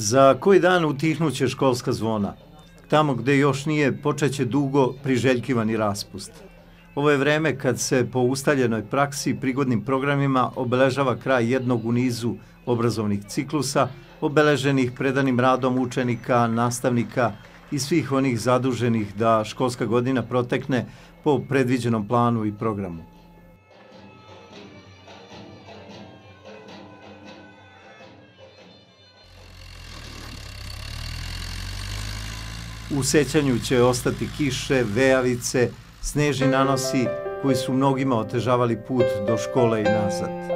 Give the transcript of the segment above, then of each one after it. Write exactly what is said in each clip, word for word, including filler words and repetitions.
Za koji dan utihnuće školska zvona. Tamo gde još nije, počeće dugo priželjkivani raspust. Ovo je vreme kad se po ustaljenoj praksi prigodnim programima obeležava kraj jednog u nizu obrazovnih ciklusa, obeleženih predanim radom učenika, nastavnika i svih onih zaduženih da školska godina protekne po predviđenom planu i programu. U sećanju će ostati kiše, vejavice, snežni nanosi koji su mnogima otežavali put do škole i nazad.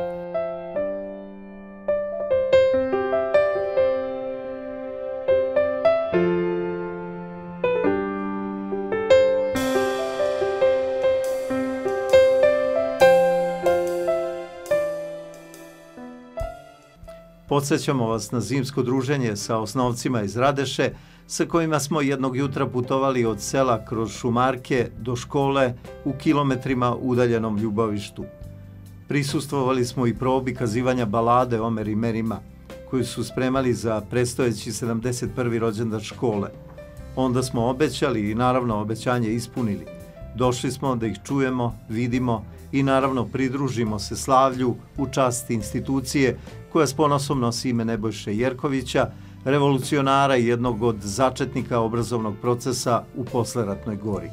Podsećamo vas na zimsko druženje sa osnovcima iz Radeše, sa kojima smo jednog jutra putovali od sela kroz šumarke do škole u kilometrima udaljenom Ljubovištu. Prisustvovali smo i probi kazivanja balade Omer i Merima, koju su spremali za predstojeći sedamdeset prvi rođendan škole. Onda smo obećali i naravno obećanje ispunili. Došli smo da ih čujemo, vidimo i naravno pridružimo se slavlju u čast institucije koja s ponosom nosi ime Nebojše Jerkovića, revolucionara i jednog od začetnika obrazovnog procesa u posleratnoj Gori.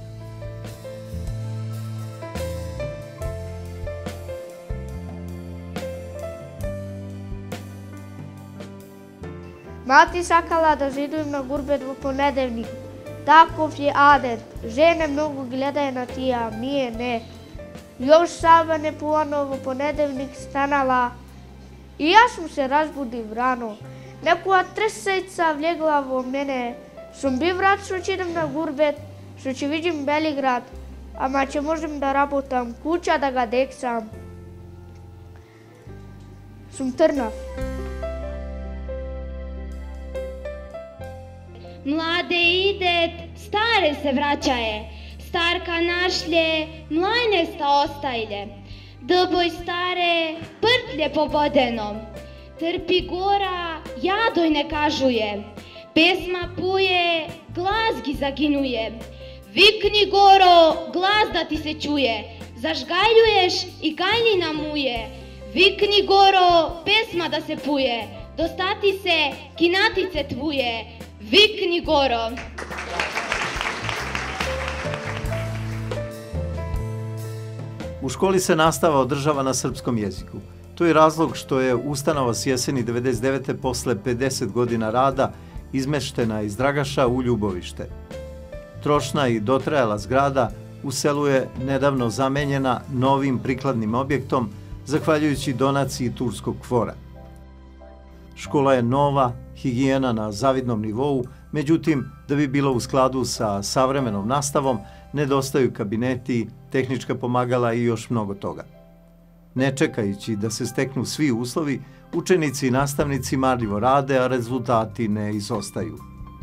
Mati sakala da zidujem na gurbet u ponedeljnik. Takov je adet. Žene mnogo gledaje na tija, nije ne. Još Sava ne ponovo ponedeljnik stanala. I ja sam se razbudim rano. Nekoja treseca vljegla vo mene. Sam bi vrat što će idem na gurbet, što će vidim Beligrad, ama će možem da rabotam kuća da ga deksam. Sam trnav. Mlade idet, stare se vraćaje. Starka našlje, mlajnesta ostajlje. Dboj stare, prtlje pobodenom. Trpi gora, jadoj ne kažuje. Pesma puje, glas gi zaginuje. Vikni goro, glas da ti se čuje. Zažgaljuješ i galjina muje. Vikni goro, pesma da se puje. Dostati se, kinatice tvuje. Vikni goro. U školi se nastava održava na srpskom jeziku. To je razlog što je ustanova s jeseni devedeset devete posle pedeset godina rada izmeštena iz Dragaša u Ljubovište. Trošna i dotrajala zgrada u selu je nedavno zamenjena novim prikladnim objektom zahvaljujući donaciji turskog kvora. Škola je nova, higijena na zavidnom nivou, međutim, da bi bilo u skladu sa savremenom nastavom, nedostaju kabineti, tehnička pomagala i još mnogo toga. Ne čekajući da se steknu svi uslovi, učenici i nastavnici marljivo rade, a rezultati ne izostaju.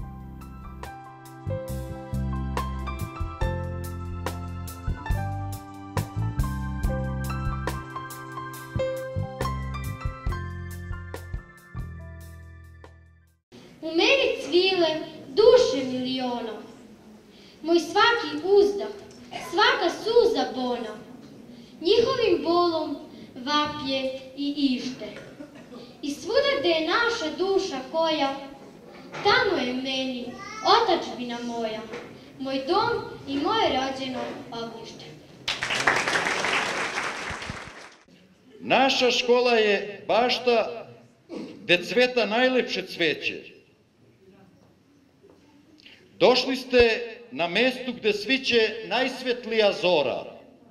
U meni cvile duše miliona, moj svaki uzdah, svaka suza bona, njihovim bolom vapje i ište. I svuda gde je naša duša koja, tamo je meni otačbina moja, moj dom i moje rođeno ognjište. Naša škola je bašta gde cveta najlepše cveće. Došli ste na mestu gde sviće najsvetlija zora.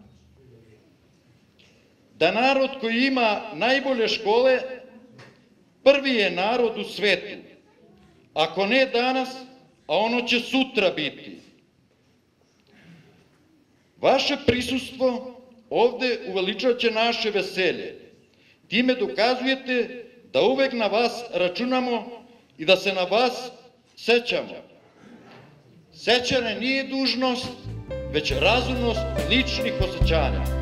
Da narod koji ima najbolje škole, prvi je narod u svetu. Ako ne danas, a ono će sutra biti. Vaše prisustvo ovde uveličat će naše veselje. Time dokazujete da uvek na vas računamo i da se na vas sećamo. Sećanje nije dužnost, već razumnost ličnih osjećanja.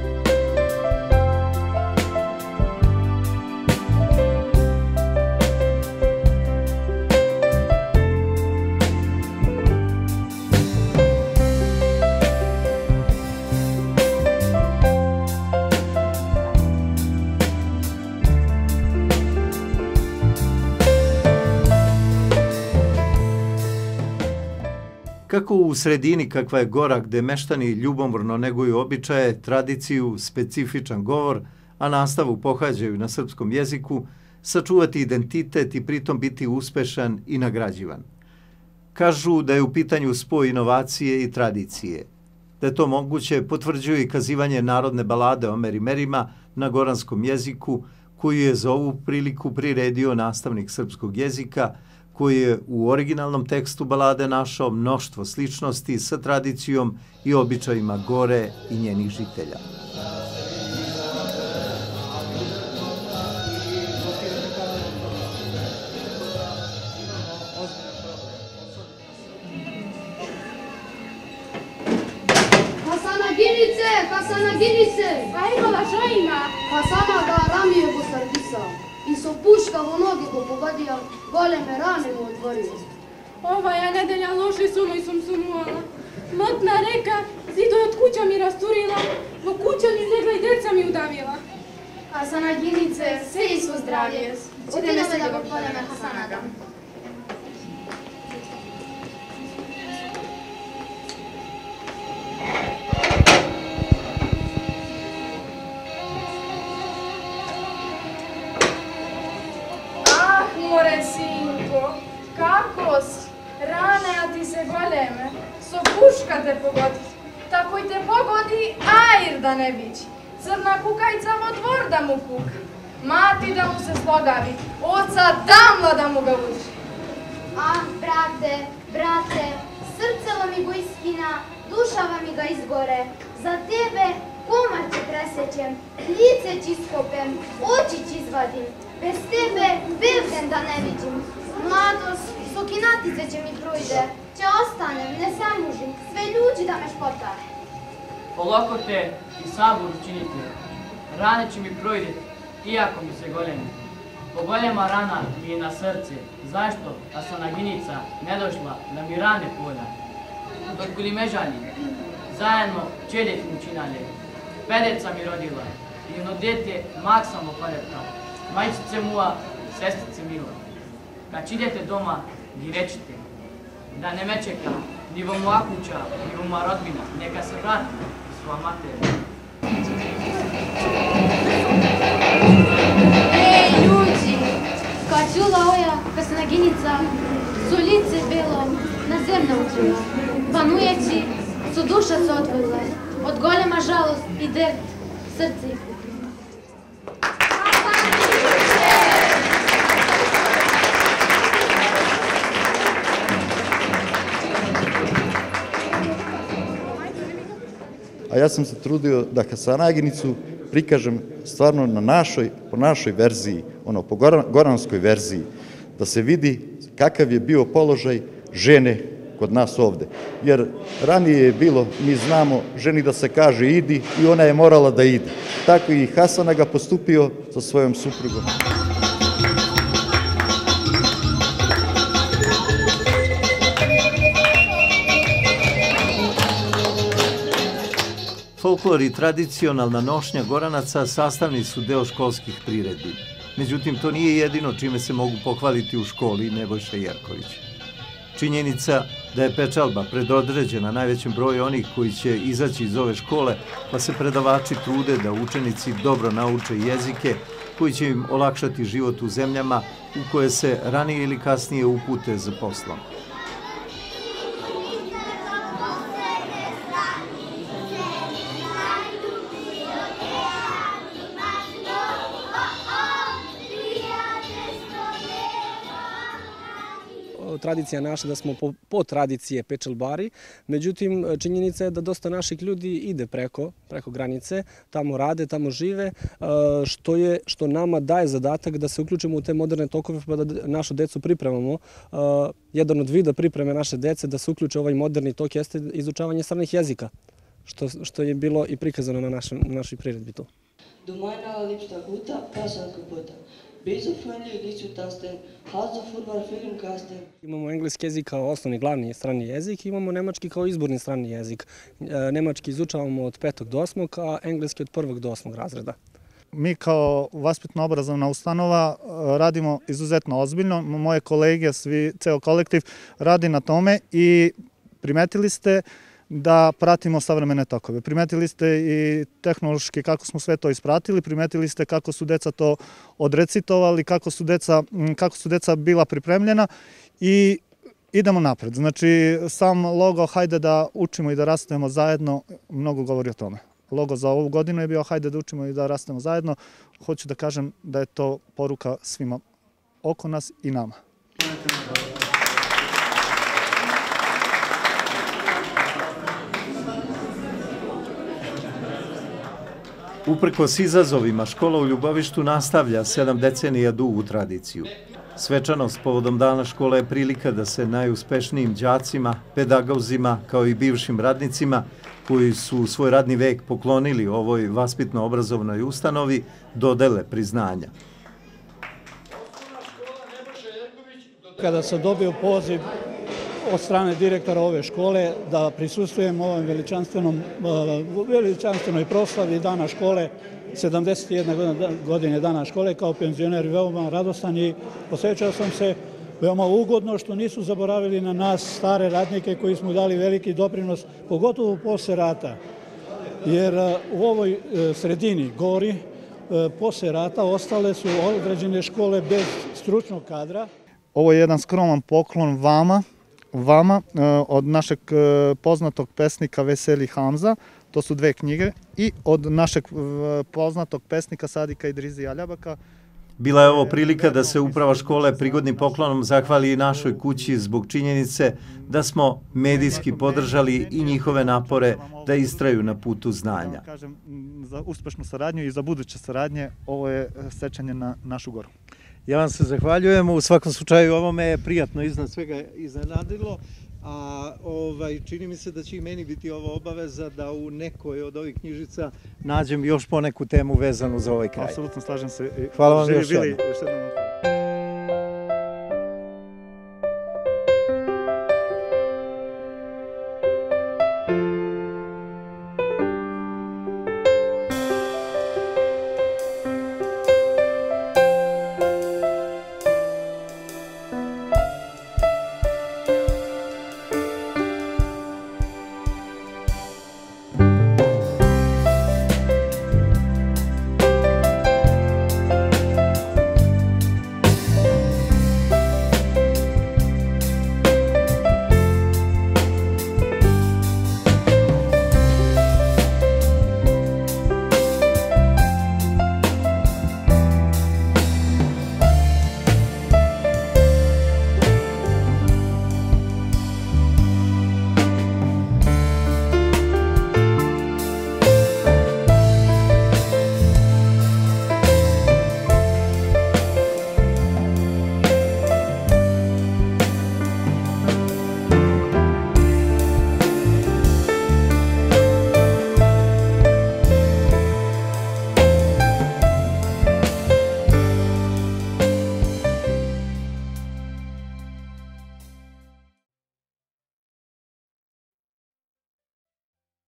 Tako u sredini kakva je Gora, gde meštani ljubomorno neguju običaje, tradiciju, specifičan govor, a nastavu pohađaju na srpskom jeziku, sačuvati identitet i pritom biti uspešan i nagrađivan. Kažu da je u pitanju spoj inovacije i tradicije. Da je to moguće potvrđuje i kazivanje narodne balade o meri-merima na goranskom jeziku, koju je za ovu priliku priredio nastavnik srpskog jezika, koji je u originalnom tekstu balade našao mnoštvo sličnosti sa tradicijom i običajima Gore i njenih žitelja. Hasanaginice, Hasanaginice! Ajmola, što ima? Hasana ga ramije go sardisao i so puška u noge go pogodio, goleme rane mu otvorio. Ova ja nedelja loše suno i sam sunuvala. Motna reka, zido od kuća mi rasturila, no kuća mi zegla i deca mi udavila. Hasanaginice, sve i svo zdravlje. Ideme se da go poleme Hasanaga. More, sinko, kako si? Rane, a ti se goleme. So puška te pogodi. Tako i te pogodi, ajr da ne bići. Crna kukajca vo dvor da mu kuka. Mati da mu se slogavi. Oca damla da mu ga uči. Ah, brate, brate, srce vam mi go iskina, duša vam mi ga izgore. Za tebe komarče presjećem, lice ci skopem, oči ci izvadim. Bez tebe belden da ne vidim. Mladost, sokinatice će mi trujde. Če ostanem, ne samužim, sve ljudi da me špota. Polako te i sabor činite. Rane će mi projdet, iako mi se golemi. Pogolema rana mi je na srce. Zašto Hasanaginica ne došla da mi rane polja? Dok li me žali, zajedno čedet mi činale. Pedeca mi rodila i ono dete mak sam opalepkao. Majčice moja, sestrice mila, kad idete doma, gi rečite, da ne me čeka ni vo moja kuća, ni vo moja rodbina, neka se vrati svoja mater. Ej, ljudi, kad čula oja Hasanaginica, su lice bilo na zemlju utrila, panujeći su duša se odvojila, od golema žalost i dert srce ih. A ja sam se trudio da Hasanaginicu prikažem stvarno na našoj, po našoj verziji, ono, po goranskoj verziji, da se vidi kakav je bio položaj žene kod nas ovde. Jer ranije je bilo, mi znamo, ženi da se kaže idi i ona je morala da ide. Tako i Hasanaga postupio sa svojom suprugom. Folklor i tradicionalna nošnja Goranaca sastavni su deo školskih priredbi. Međutim, to nije jedino čime se mogu pohvaliti u školi Nebojša Jerković. Činjenica da je pečalba predodređena najvećem broju onih koji će izaći iz ove škole, pa se predavači trude da učenici dobro nauče jezike koji će im olakšati život u zemljama u koje se ranije ili kasnije upute za poslom. Tradicija naša da smo po, po tradicije pečelbari, međutim činjenica je da dosta naših ljudi ide preko, preko granice, tamo rade, tamo žive, što, je, što nama daje zadatak da se uključimo u te moderne tokove pa da našu decu pripremamo. Jedan od vida pripreme naše dece da se uključe ovaj moderni tok jeste izučavanje stranih jezika, što, što je bilo i prikazano na našem, našoj priredbi tu. Domajna lipsta guta, pasanka puta. Imamo engleski jezik kao osnovni glavni strani jezik, imamo nemački kao izborni strani jezik. Nemački izučavamo od petog do osmog, a engleski od prvog do osmog razreda. Mi kao vaspitno-obrazovna ustanova radimo izuzetno ozbiljno. Moje kolege, svi, ceo kolektiv radi na tome i primetili ste da pratimo savremene tokove. Primetili ste i tehnološki kako smo sve to ispratili, primetili ste kako su deca to odrecitovali, kako su deca, kako su deca bila pripremljena i idemo napred. Znači, sam logo "Hajde da učimo i da rastemo zajedno" mnogo govori o tome. Logo za ovu godinu je bio "Hajde da učimo i da rastemo zajedno". Hoću da kažem da je to poruka svima oko nas i nama. Uprkos izazovima, škola u Ljubovištu nastavlja sedam decenija dugu tradiciju. Svečanost povodom dana škole je prilika da se najuspešnijim đacima, pedagozima, kao i bivšim radnicima, koji su svoj radni vek poklonili ovoj vaspitno-obrazovnoj ustanovi, dodele priznanja. Kada sam dobio poziv od strane direktora ove škole da prisustvujem ovom veličanstvenoj proslavi dana škole, sedamdeset jedne godine dana škole, kao penzioner veoma radostan i osjećao sam se veoma ugodno što nisu zaboravili na nas stare radnike koji smo dali veliki doprinos, pogotovo posle rata. Jer u ovoj sredini Gori posle rata ostale su određene škole bez stručnog kadra. Ovo je jedan skroman poklon vama, vama od našeg poznatog pesnika Veseli Hamza, to su dve knjige, i od našeg poznatog pesnika Sadika Idrizi Aljabaka. Bila je ovo prilika da se uprava škole prigodnim poklonom zahvali i našoj kući zbog činjenice da smo medijski podržali i njihove napore da istraju na putu znanja. Kažem, za uspešnu saradnju i za buduće saradnje, ovo je sećanje na našu Goru. Ja vam se zahvaljujem, u svakom slučaju ovo me je prijatno iznad svega iznenadilo, a ovaj, čini mi se da će i meni biti ovo obaveza da u nekoj od ovih knjižica nađem još poneku temu vezanu za ovaj kraj. Apsolutno slažem se. Hvala vam još jednom.